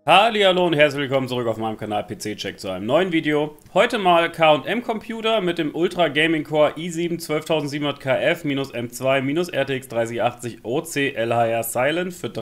Hallihallo und herzlich willkommen zurück auf meinem Kanal PC Check zu einem neuen Video. Heute mal K&M Computer mit dem Ultra Gaming Core i7 12700KF-M2-RTX 3080 OC LHR Silent für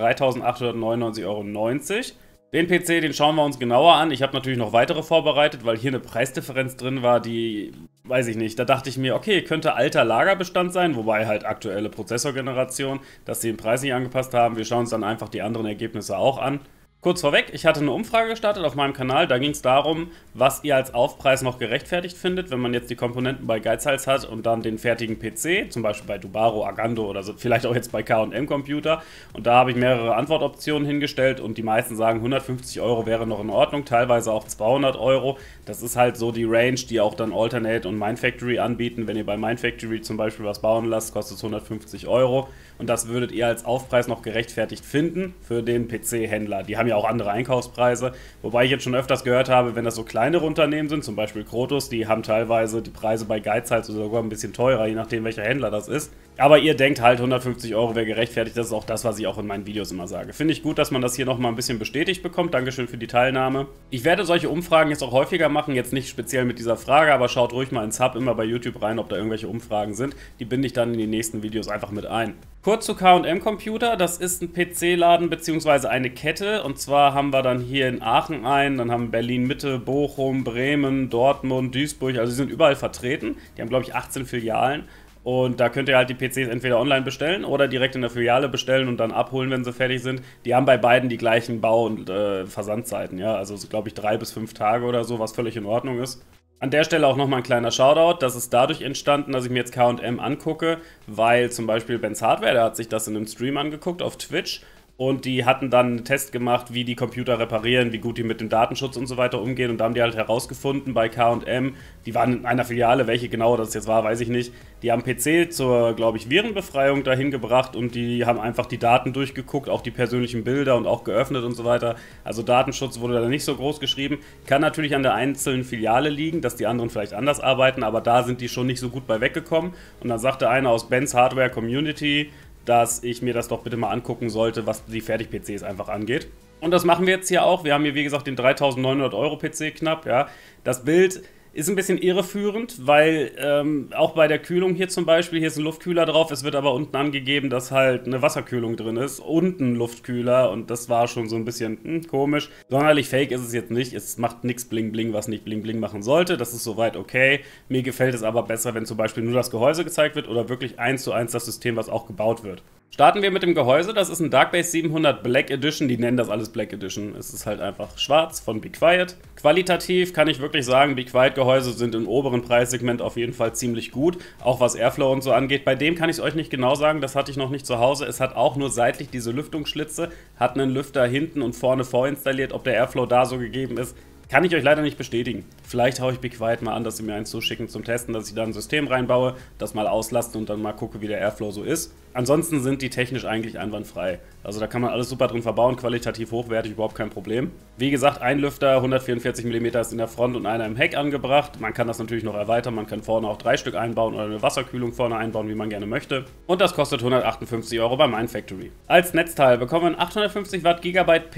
3.899,90 €. Den PC, den schauen wir uns genauer an. Ich habe natürlich noch weitere vorbereitet, weil hier eine Preisdifferenz drin war, die, weiß ich nicht, da dachte ich mir, okay, könnte alter Lagerbestand sein, wobei halt aktuelle Prozessorgeneration, dass sie den Preis nicht angepasst haben. Wir schauen uns dann einfach die anderen Ergebnisse auch an. Kurz vorweg, ich hatte eine Umfrage gestartet auf meinem Kanal, da ging es darum, was ihr als Aufpreis noch gerechtfertigt findet, wenn man jetzt die Komponenten bei Geizhals hat und dann den fertigen PC, zum Beispiel bei Dubaro, Agando oder so, vielleicht auch jetzt bei K&M Computer. Und da habe ich mehrere Antwortoptionen hingestellt und die meisten sagen, 150 € wäre noch in Ordnung, teilweise auch 200 €. Das ist halt so die Range, die auch dann Alternate und Mindfactory anbieten. Wenn ihr bei Mindfactory zum Beispiel was bauen lasst, kostet es 150 € und das würdet ihr als Aufpreis noch gerechtfertigt finden für den PC-Händler. Die haben ja auch andere Einkaufspreise, wobei ich jetzt schon öfters gehört habe, wenn das so kleinere Unternehmen sind, zum Beispiel Krotos, die haben teilweise die Preise bei Geizhals oder sogar ein bisschen teurer, je nachdem welcher Händler das ist. Aber ihr denkt halt, 150 € wäre gerechtfertigt, das ist auch das, was ich auch in meinen Videos immer sage. Finde ich gut, dass man das hier nochmal ein bisschen bestätigt bekommt. Dankeschön für die Teilnahme. Ich werde solche Umfragen jetzt auch häufiger machen, jetzt nicht speziell mit dieser Frage, aber schaut ruhig mal ins Hub, immer bei YouTube rein, ob da irgendwelche Umfragen sind. Die binde ich dann in die nächsten Videos einfach mit ein. Kurz zu K&M Computer, das ist ein PC-Laden bzw. eine Kette, und zwar haben wir dann hier in Aachen einen, dann haben Berlin Mitte, Bochum, Bremen, Dortmund, Duisburg, also sie sind überall vertreten. Die haben, glaube ich, 18 Filialen. Und da könnt ihr halt die PCs entweder online bestellen oder direkt in der Filiale bestellen und dann abholen, wenn sie fertig sind. Die haben bei beiden die gleichen Bau- und Versandzeiten, ja, also glaube ich 3 bis 5 Tage oder so, was völlig in Ordnung ist. An der Stelle auch nochmal ein kleiner Shoutout, das ist dadurch entstanden, dass ich mir jetzt K&M angucke, weil zum Beispiel Ben's Hardware, der hat sich das in einem Stream angeguckt auf Twitch. Und die hatten dann einen Test gemacht, wie die Computer reparieren, wie gut die mit dem Datenschutz und so weiter umgehen. Und da haben die halt herausgefunden bei K&M, die waren in einer Filiale, welche genau das jetzt war, weiß ich nicht. Die haben PC zur, glaube ich, Virenbefreiung dahin gebracht und die haben einfach die Daten durchgeguckt, auch die persönlichen Bilder und auch geöffnet und so weiter. Also Datenschutz wurde da nicht so groß geschrieben. Kann natürlich an der einzelnen Filiale liegen, dass die anderen vielleicht anders arbeiten, aber da sind die schon nicht so gut bei weggekommen. Und dann sagte einer aus Ben's Hardware Community, dass ich mir das doch bitte mal angucken sollte, was die Fertig-PCs einfach angeht. Und das machen wir jetzt hier auch. Wir haben hier, wie gesagt, den 3.900 € PC knapp. Ja. Das Bild ist ein bisschen irreführend, weil auch bei der Kühlung hier zum Beispiel, hier ist ein Luftkühler drauf, es wird aber unten angegeben, dass halt eine Wasserkühlung drin ist und ein Luftkühler, und das war schon so ein bisschen komisch. Sonderlich fake ist es jetzt nicht, es macht nichts Bling Bling, was nicht Bling Bling machen sollte, das ist soweit okay. Mir gefällt es aber besser, wenn zum Beispiel nur das Gehäuse gezeigt wird oder wirklich 1:1 das System, was auch gebaut wird. Starten wir mit dem Gehäuse, das ist ein Darkbase 700 Black Edition, die nennen das alles Black Edition. Es ist halt einfach schwarz von Be Quiet. Qualitativ kann ich wirklich sagen, Be Quiet Gehäuse sind im oberen Preissegment auf jeden Fall ziemlich gut, auch was Airflow und so angeht. Bei dem kann ich es euch nicht genau sagen, das hatte ich noch nicht zu Hause. Es hat auch nur seitlich diese Lüftungsschlitze, hat einen Lüfter hinten und vorne vorinstalliert. Ob der Airflow da so gegeben ist, kann ich euch leider nicht bestätigen. Vielleicht haue ich Be Quiet mal an, dass sie mir eins zuschicken zum Testen, dass ich da ein System reinbaue, das mal auslaste und dann mal gucke, wie der Airflow so ist. Ansonsten sind die technisch eigentlich einwandfrei. Also da kann man alles super drin verbauen, qualitativ hochwertig, überhaupt kein Problem. Wie gesagt, ein Lüfter, 144 mm ist in der Front und einer im Heck angebracht. Man kann das natürlich noch erweitern, man kann vorne auch 3 Stück einbauen oder eine Wasserkühlung vorne einbauen, wie man gerne möchte. Und das kostet 158 € bei Mindfactory. Als Netzteil bekommen wir ein 850 Watt Gigabyte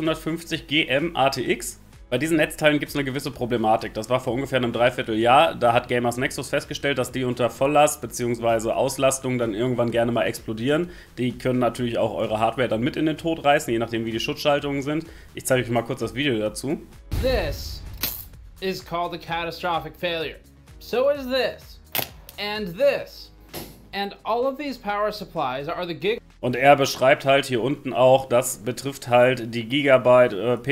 P850GM ATX. Bei diesen Netzteilen gibt es eine gewisse Problematik. Das war vor ungefähr einem Dreivierteljahr. Da hat Gamers Nexus festgestellt, dass die unter Volllast bzw. Auslastung dann irgendwann gerne mal explodieren. Die können natürlich auch eure Hardware dann mit in den Tod reißen, je nachdem wie die Schutzschaltungen sind. Ich zeige euch mal kurz das Video dazu. This is called a catastrophic failure. So is this. And this. And all of these power supplies are the gig. Und er beschreibt halt hier unten auch, das betrifft halt die Gigabyte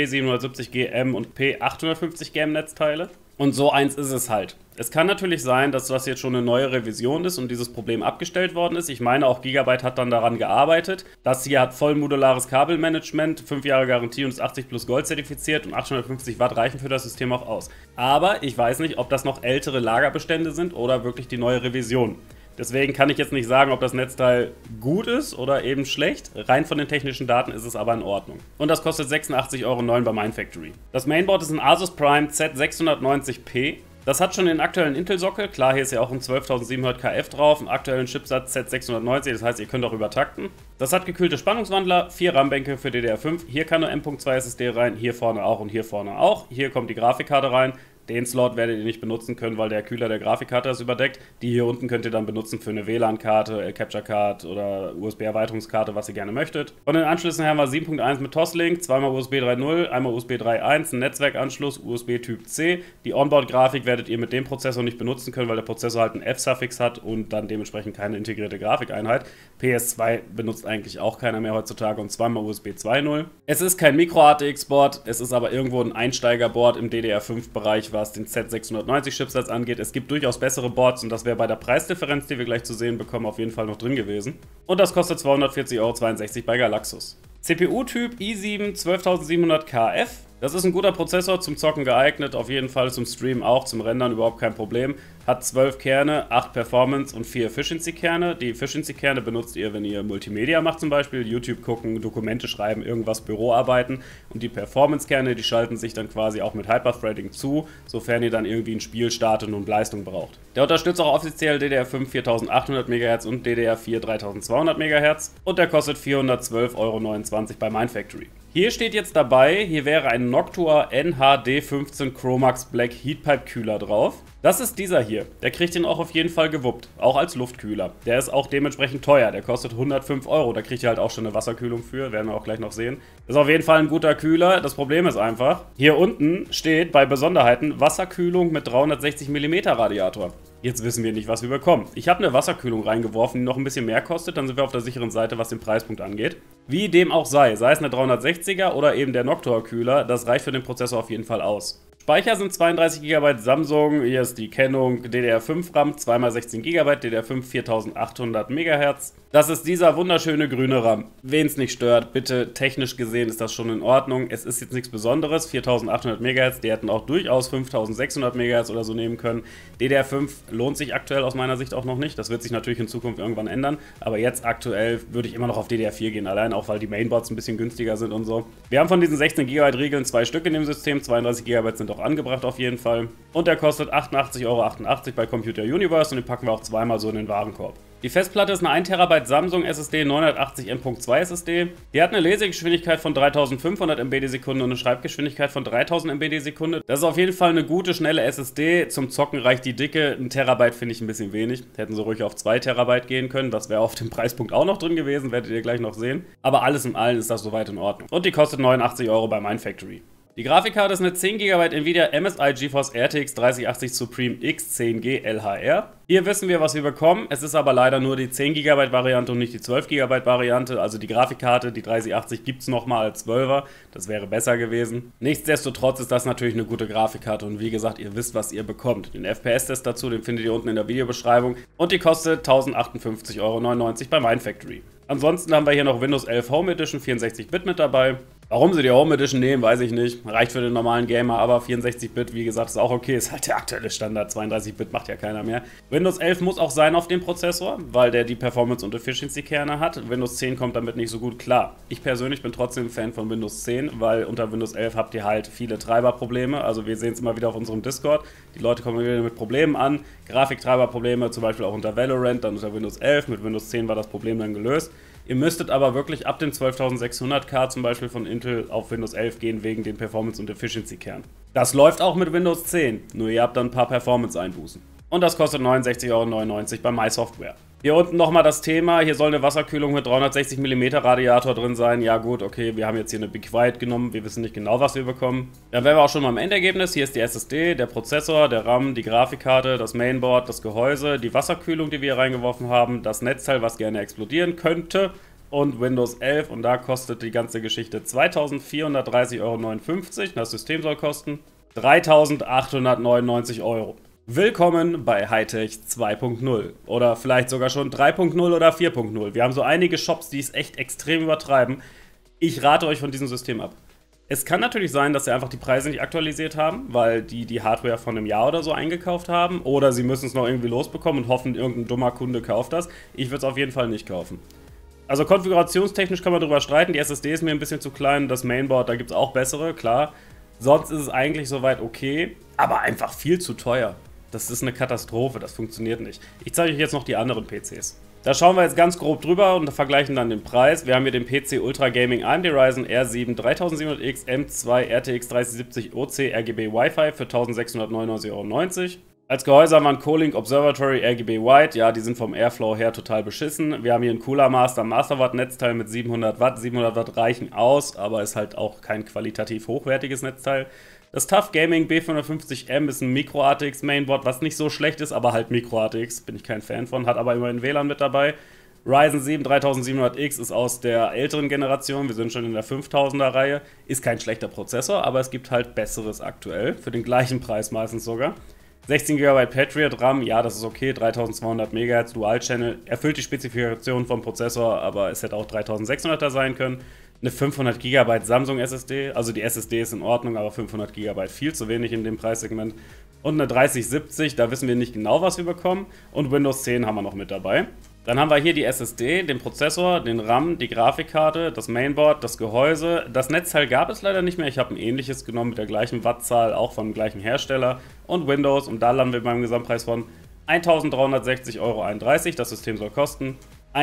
P770GM und P850GM Netzteile. Und so eins ist es halt. Es kann natürlich sein, dass das jetzt schon eine neue Revision ist und dieses Problem abgestellt worden ist. Ich meine, auch Gigabyte hat dann daran gearbeitet. Das hier hat voll modulares Kabelmanagement, 5 Jahre Garantie und ist 80 plus Gold zertifiziert und 850 Watt reichen für das System auch aus. Aber ich weiß nicht, ob das noch ältere Lagerbestände sind oder wirklich die neue Revision. Deswegen kann ich jetzt nicht sagen, ob das Netzteil gut ist oder eben schlecht. Rein von den technischen Daten ist es aber in Ordnung. Und das kostet 86,09 € bei Mindfactory. Das Mainboard ist ein Asus Prime Z690p. Das hat schon den aktuellen Intel-Sockel. Klar, hier ist ja auch ein 12700 KF drauf, einen aktuellen Chipsatz Z690, das heißt, ihr könnt auch übertakten. Das hat gekühlte Spannungswandler, 4 RAM-Bänke für DDR5. Hier kann nur M.2 SSD rein, hier vorne auch und hier vorne auch. Hier kommt die Grafikkarte rein. Den Slot werdet ihr nicht benutzen können, weil der Kühler der Grafikkarte ist überdeckt. Die hier unten könnt ihr dann benutzen für eine WLAN-Karte, Capture-Card oder USB-Erweiterungskarte, was ihr gerne möchtet. Von den Anschlüssen her haben wir 7.1 mit Toslink, zweimal USB 3.0, einmal USB 3.1, ein Netzwerkanschluss, USB Typ C. Die Onboard-Grafik werdet ihr mit dem Prozessor nicht benutzen können, weil der Prozessor halt ein F-Suffix hat und dann dementsprechend keine integrierte Grafikeinheit. PS2 benutzt eigentlich auch keiner mehr heutzutage und zweimal USB 2.0. Es ist kein Micro-ATX-Board, es ist aber irgendwo ein Einsteigerboard im DDR5-Bereich, was den Z690-Chipsatz angeht. Es gibt durchaus bessere Boards und das wäre bei der Preisdifferenz, die wir gleich zu sehen bekommen, auf jeden Fall noch drin gewesen. Und das kostet 240,62 € bei Galaxus. CPU-Typ i7 12700 KF. Das ist ein guter Prozessor, zum Zocken geeignet, auf jeden Fall zum Streamen auch, zum Rendern überhaupt kein Problem. Hat 12 Kerne, 8 Performance und 4 Efficiency-Kerne. Die Efficiency-Kerne benutzt ihr, wenn ihr Multimedia macht zum Beispiel, YouTube gucken, Dokumente schreiben, irgendwas Büroarbeiten. Und die Performance-Kerne, die schalten sich dann quasi auch mit Hyperthreading zu, sofern ihr dann irgendwie ein Spiel startet und Leistung braucht. Der unterstützt auch offiziell DDR5 4800 MHz und DDR4 3200 MHz. Und der kostet 412,29 € bei Mindfactory. Hier steht jetzt dabei, hier wäre ein Noctua NHD15 Chromax Black Heatpipe Kühler drauf. Das ist dieser hier. Der kriegt den auch auf jeden Fall gewuppt. Auch als Luftkühler. Der ist auch dementsprechend teuer. Der kostet 105 €. Da kriegt ihr halt auch schon eine Wasserkühlung für. Werden wir auch gleich noch sehen. Ist auf jeden Fall ein guter Kühler. Das Problem ist einfach, hier unten steht bei Besonderheiten Wasserkühlung mit 360 mm Radiator. Jetzt wissen wir nicht, was wir bekommen. Ich habe eine Wasserkühlung reingeworfen, die noch ein bisschen mehr kostet. Dann sind wir auf der sicheren Seite, was den Preispunkt angeht. Wie dem auch sei es eine 360er oder eben der Noctua-Kühler, das reicht für den Prozessor auf jeden Fall aus. Speicher sind 32 GB Samsung, hier ist die Kennung DDR5 RAM, 2x16 GB, DDR5 4800 MHz. Das ist dieser wunderschöne grüne RAM. Wen es nicht stört, bitte, technisch gesehen ist das schon in Ordnung. Es ist jetzt nichts Besonderes, 4800 MHz, die hätten auch durchaus 5600 MHz oder so nehmen können. DDR5 lohnt sich aktuell aus meiner Sicht auch noch nicht, das wird sich natürlich in Zukunft irgendwann ändern, aber jetzt aktuell würde ich immer noch auf DDR4 gehen, allein auch weil die Mainboards ein bisschen günstiger sind und so. Wir haben von diesen 16 GB Riegeln 2 Stück in dem System, 32 GB sind auch angebracht auf jeden Fall. Und der kostet 88,88 € bei Computer Universe und den packen wir auch zweimal so in den Warenkorb. Die Festplatte ist eine 1 TB Samsung SSD 980 M.2 SSD. Die hat eine Lesegeschwindigkeit von 3500 MB die Sekunde und eine Schreibgeschwindigkeit von 3000 MB die Sekunde. Das ist auf jeden Fall eine gute, schnelle SSD. Zum Zocken reicht die Dicke. 1 Terabyte finde ich ein bisschen wenig. Hätten sie ruhig auf 2 Terabyte gehen können. Das wäre auf dem Preispunkt auch noch drin gewesen, werdet ihr gleich noch sehen. Aber alles in allem ist das soweit in Ordnung. Und die kostet 89 € bei Mindfactory. Die Grafikkarte ist eine 10 GB Nvidia MSI GeForce RTX 3080 Supreme X10G LHR. Hier wissen wir, was wir bekommen. Es ist aber leider nur die 10 GB Variante und nicht die 12 GB Variante. Also die Grafikkarte, die 3080 gibt es nochmal als 12er. Das wäre besser gewesen. Nichtsdestotrotz ist das natürlich eine gute Grafikkarte. Und wie gesagt, ihr wisst, was ihr bekommt. Den FPS-Test dazu, den findet ihr unten in der Videobeschreibung. Und die kostet 1058,99 € bei Mindfactory. Ansonsten haben wir hier noch Windows 11 Home Edition 64-Bit mit dabei. Warum sie die Home Edition nehmen, weiß ich nicht. Reicht für den normalen Gamer, aber 64-Bit, wie gesagt, ist auch okay. Ist halt der aktuelle Standard. 32-Bit macht ja keiner mehr. Windows 11 muss auch sein auf dem Prozessor, weil der die Performance- und Efficiency-Kerne hat. Windows 10 kommt damit nicht so gut klar. Ich persönlich bin trotzdem Fan von Windows 10, weil unter Windows 11 habt ihr halt viele Treiberprobleme. Also wir sehen es immer wieder auf unserem Discord. Die Leute kommen wieder mit Problemen an. Grafiktreiberprobleme, zum Beispiel auch unter Valorant, dann unter Windows 11. Mit Windows 10 war das Problem dann gelöst. Ihr müsstet aber wirklich ab dem 12600K zum Beispiel von Intel auf Windows 11 gehen wegen den Performance- und Efficiency-Kernen. Das läuft auch mit Windows 10, nur ihr habt dann ein paar Performance-Einbußen. Und das kostet 69,99 € bei MySoftware. Hier unten nochmal das Thema, hier soll eine Wasserkühlung mit 360 mm Radiator drin sein. Ja gut, okay, wir haben jetzt hier eine Be Quiet genommen, wir wissen nicht genau, was wir bekommen. Dann wären wir auch schon mal am Endergebnis. Hier ist die SSD, der Prozessor, der RAM, die Grafikkarte, das Mainboard, das Gehäuse, die Wasserkühlung, die wir hier reingeworfen haben, das Netzteil, was gerne explodieren könnte und Windows 11 und da kostet die ganze Geschichte 2430,59 €. Das System soll kosten 3899 €. Willkommen bei Hightech 2.0 oder vielleicht sogar schon 3.0 oder 4.0. Wir haben so einige Shops, die es echt extrem übertreiben. Ich rate euch von diesem System ab. Es kann natürlich sein, dass sie einfach die Preise nicht aktualisiert haben, weil die Hardware von einem Jahr oder so eingekauft haben oder sie müssen es noch irgendwie losbekommen und hoffen, irgendein dummer Kunde kauft das. Ich würde es auf jeden Fall nicht kaufen. Also konfigurationstechnisch kann man darüber streiten, die SSD ist mir ein bisschen zu klein, das Mainboard, da gibt es auch bessere, klar. Sonst ist es eigentlich soweit okay, aber einfach viel zu teuer. Das ist eine Katastrophe, das funktioniert nicht. Ich zeige euch jetzt noch die anderen PCs. Da schauen wir jetzt ganz grob drüber und vergleichen dann den Preis. Wir haben hier den PC Ultra Gaming AMD Ryzen R7 3700X M2 RTX 3070 OC RGB Wi-Fi für 1699,90 €. Als Gehäuse haben wir einen Colink Observatory RGB White. Ja, die sind vom Airflow her total beschissen. Wir haben hier ein Cooler Masterwatt Netzteil mit 700 Watt. 700 Watt reichen aus, aber ist halt auch kein qualitativ hochwertiges Netzteil. Das TUF Gaming B550M ist ein Micro-ATX Mainboard, was nicht so schlecht ist, aber halt Micro-ATX, bin ich kein Fan von, hat aber immerhin WLAN mit dabei. Ryzen 7 3700X ist aus der älteren Generation, wir sind schon in der 5000er Reihe, ist kein schlechter Prozessor, aber es gibt halt besseres aktuell, für den gleichen Preis meistens sogar. 16 GB Patriot RAM, ja, das ist okay, 3200 MHz Dual Channel, erfüllt die Spezifikation vom Prozessor, aber es hätte auch 3600er sein können. Eine 500 GB Samsung SSD, also die SSD ist in Ordnung, aber 500 GB viel zu wenig in dem Preissegment. Und eine 3070, da wissen wir nicht genau, was wir bekommen. Und Windows 10 haben wir noch mit dabei. Dann haben wir hier die SSD, den Prozessor, den RAM, die Grafikkarte, das Mainboard, das Gehäuse. Das Netzteil gab es leider nicht mehr. Ich habe ein ähnliches genommen mit der gleichen Wattzahl, auch vom gleichen Hersteller. Und Windows, und da landen wir beim Gesamtpreis von 1360,31 €. Das System soll kosten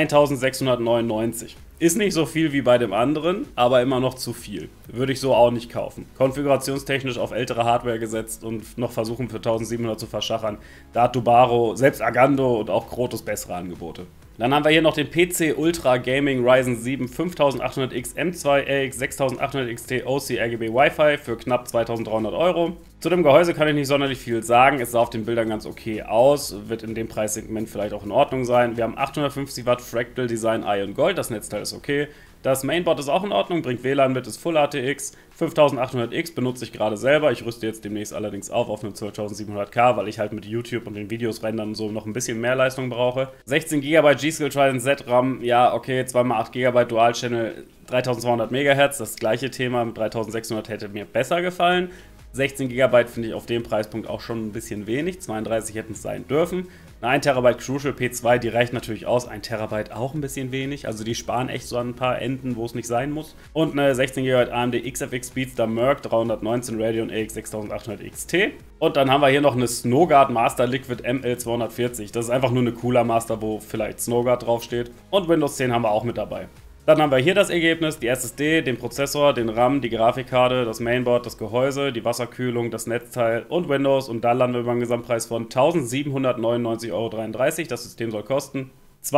1699. Ist nicht so viel wie bei dem anderen, aber immer noch zu viel. Würde ich so auch nicht kaufen. Konfigurationstechnisch auf ältere Hardware gesetzt und noch versuchen für 1700 zu verschachern. Da hat Dubaro, selbst Agando und auch Krotos bessere Angebote. Dann haben wir hier noch den PC Ultra Gaming Ryzen 7 5800X M2 RX 6800 XT OC RGB Wi-Fi für knapp 2300 €. Zu dem Gehäuse kann ich nicht sonderlich viel sagen. Es sah auf den Bildern ganz okay aus, wird in dem Preissegment vielleicht auch in Ordnung sein. Wir haben 850 Watt Fractal Design Ion Gold, das Netzteil ist okay. Das Mainboard ist auch in Ordnung, bringt WLAN mit, ist Full ATX. 5800X benutze ich gerade selber. Ich rüste jetzt demnächst allerdings auf einem 12700K, weil ich halt mit YouTube und den Videos rendern und so noch ein bisschen mehr Leistung brauche. 16 GB G-Skill Trident Z RAM, ja okay, 2x8 GB Dual Channel, 3200 MHz, das gleiche Thema mit 3600 hätte mir besser gefallen. 16 GB finde ich auf dem Preispunkt auch schon ein bisschen wenig, 32 hätten es sein dürfen. Eine 1 TB Crucial P2, die reicht natürlich aus, 1 TB auch ein bisschen wenig, also die sparen echt so an ein paar Enden, wo es nicht sein muss. Und eine 16 GB AMD XFX Speedster Merc 319 Radeon RX 6800 XT. Und dann haben wir hier noch eine Snowguard Master Liquid ML240, das ist einfach nur eine Cooler Master, wo vielleicht Snowguard draufsteht. Und Windows 10 haben wir auch mit dabei. Dann haben wir hier das Ergebnis, die SSD, den Prozessor, den RAM, die Grafikkarte, das Mainboard, das Gehäuse, die Wasserkühlung, das Netzteil und Windows. Und da landen wir beim Gesamtpreis von 1799,33 €. Das System soll kosten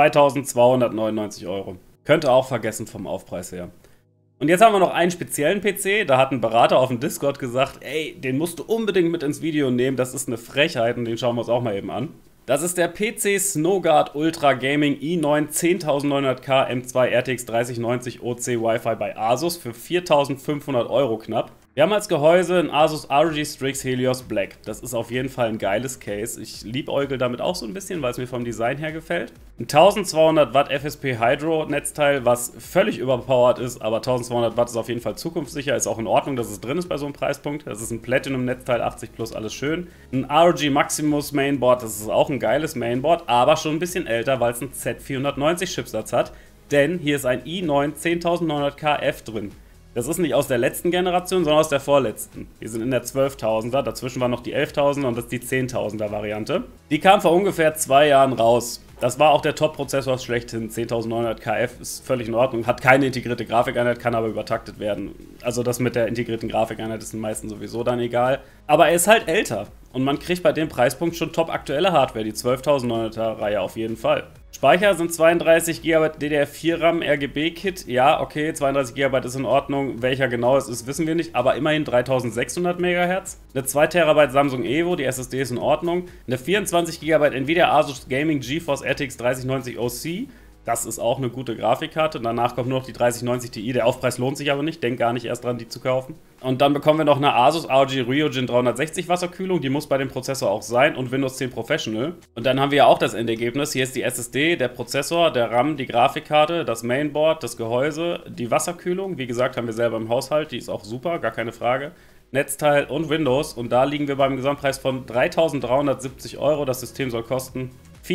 2299 €. Könnte auch vergessen vom Aufpreis her. Und jetzt haben wir noch einen speziellen PC. Da hat ein Berater auf dem Discord gesagt, ey, den musst du unbedingt mit ins Video nehmen. Das ist eine Frechheit und den schauen wir uns auch mal eben an. Das ist der PC Snowguard Ultra Gaming i9 10900K M2 RTX 3090 OC Wi-Fi bei Asus für 4500 € knapp. Wir haben als Gehäuse ein Asus ROG Strix Helios Black. Das ist auf jeden Fall ein geiles Case. Ich liebäugel damit auch so ein bisschen, weil es mir vom Design her gefällt. Ein 1200 Watt FSP Hydro Netzteil, was völlig überpowered ist, aber 1200 Watt ist auf jeden Fall zukunftssicher. Ist auch in Ordnung, dass es drin ist bei so einem Preispunkt. Das ist ein Platinum Netzteil, 80 plus, alles schön. Ein ROG Maximus Mainboard, das ist auch ein geiles Mainboard, aber schon ein bisschen älter, weil es einen Z490 Chipsatz hat. Denn hier ist ein i9 10900KF drin. Das ist nicht aus der letzten Generation, sondern aus der vorletzten. Wir sind in der 12.000er, dazwischen war noch die 11.000er und das ist die 10.000er Variante. Die kam vor ungefähr 2 Jahren raus. Das war auch der Top-Prozessor schlechthin, 10.900 KF ist völlig in Ordnung, hat keine integrierte Grafikeinheit, kann aber übertaktet werden. Also das mit der integrierten Grafikeinheit ist den meisten sowieso dann egal. Aber er ist halt älter und man kriegt bei dem Preispunkt schon top aktuelle Hardware, die 12.900er Reihe auf jeden Fall. Speicher sind 32 GB DDR4 RAM RGB-Kit. Ja, okay, 32 GB ist in Ordnung. Welcher genau es ist, wissen wir nicht, aber immerhin 3600 MHz. Eine 2 TB Samsung Evo, die SSD ist in Ordnung. Eine 24 GB Nvidia Asus Gaming GeForce RTX 3090 OC. Das ist auch eine gute Grafikkarte. Danach kommt nur noch die 3090 Ti. Der Aufpreis lohnt sich aber nicht. Denk gar nicht erst dran, die zu kaufen. Und dann bekommen wir noch eine Asus ROG Ryujin 360 Wasserkühlung. Die muss bei dem Prozessor auch sein. Und Windows 10 Professional. Und dann haben wir ja auch das Endergebnis. Hier ist die SSD, der Prozessor, der RAM, die Grafikkarte, das Mainboard, das Gehäuse, die Wasserkühlung. Wie gesagt, haben wir selber im Haushalt. Die ist auch super, gar keine Frage. Netzteil und Windows. Und da liegen wir beim Gesamtpreis von 3.370 €. Das System soll kosten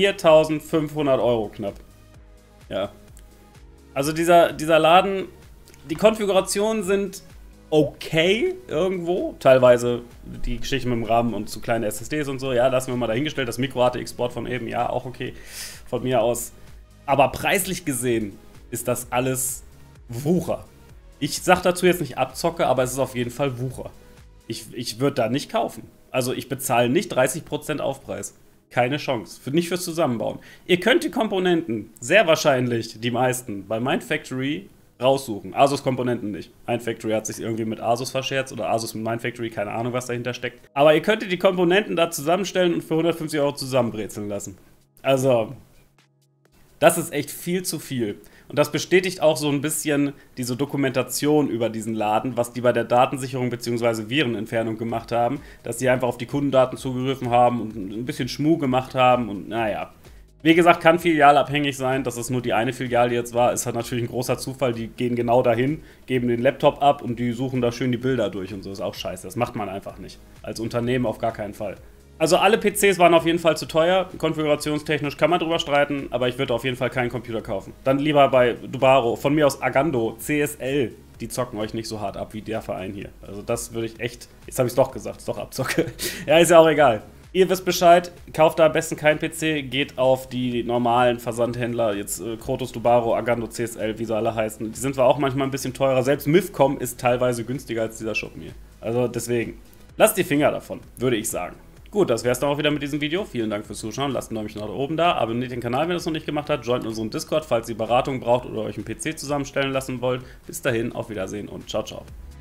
4.500 € knapp. Ja. Also dieser Laden, die Konfigurationen sind okay irgendwo. Teilweise die Geschichte mit dem RAM und zu kleine SSDs und so, ja, lassen wir mal dahingestellt. Das Micro-ATX-Board von eben, ja, auch okay, von mir aus. Aber preislich gesehen ist das alles Wucher. Ich sag dazu jetzt nicht Abzocke, aber es ist auf jeden Fall Wucher. Ich würde da nicht kaufen. Also ich bezahle nicht 30% Aufpreis. Keine Chance. Nicht fürs Zusammenbauen. Ihr könnt die Komponenten, sehr wahrscheinlich die meisten, bei Mindfactory raussuchen. Asus Komponenten nicht. Mindfactory hat sich irgendwie mit Asus verscherzt oder Asus mit Mindfactory, keine Ahnung, was dahinter steckt. Aber ihr könntet die Komponenten da zusammenstellen und für 150 € zusammenbrezeln lassen. Also, das ist echt viel zu viel. Und das bestätigt auch so ein bisschen diese Dokumentation über diesen Laden, was die bei der Datensicherung bzw. Virenentfernung gemacht haben, dass die einfach auf die Kundendaten zugegriffen haben und ein bisschen Schmuh gemacht haben und naja. Wie gesagt, kann filialabhängig sein, dass es nur die eine Filiale jetzt war. Ist halt natürlich ein großer Zufall, die gehen genau dahin, geben den Laptop ab und die suchen da schön die Bilder durch und so. Ist auch scheiße, das macht man einfach nicht. Als Unternehmen auf gar keinen Fall. Also alle PCs waren auf jeden Fall zu teuer, konfigurationstechnisch kann man drüber streiten, aber ich würde auf jeden Fall keinen Computer kaufen. Dann lieber bei Dubaro, von mir aus Agando, CSL, die zocken euch nicht so hart ab wie der Verein hier. Also das würde ich echt, jetzt habe ich es doch gesagt, ist doch Abzocke. Ja, ist ja auch egal. Ihr wisst Bescheid, kauft da am besten keinen PC, geht auf die normalen Versandhändler, jetzt Krotos, Dubaro, Agando, CSL, wie sie alle heißen. Die sind zwar auch manchmal ein bisschen teurer, selbst Mifcom ist teilweise günstiger als dieser Shop hier. Also deswegen, lasst die Finger davon, würde ich sagen. Gut, das wäre es dann auch wieder mit diesem Video. Vielen Dank fürs Zuschauen, lasst einen Daumen nach oben da, abonniert den Kanal, wenn ihr das noch nicht gemacht habt, joint unseren Discord, falls ihr Beratung braucht oder euch einen PC zusammenstellen lassen wollt. Bis dahin, auf Wiedersehen und ciao, ciao.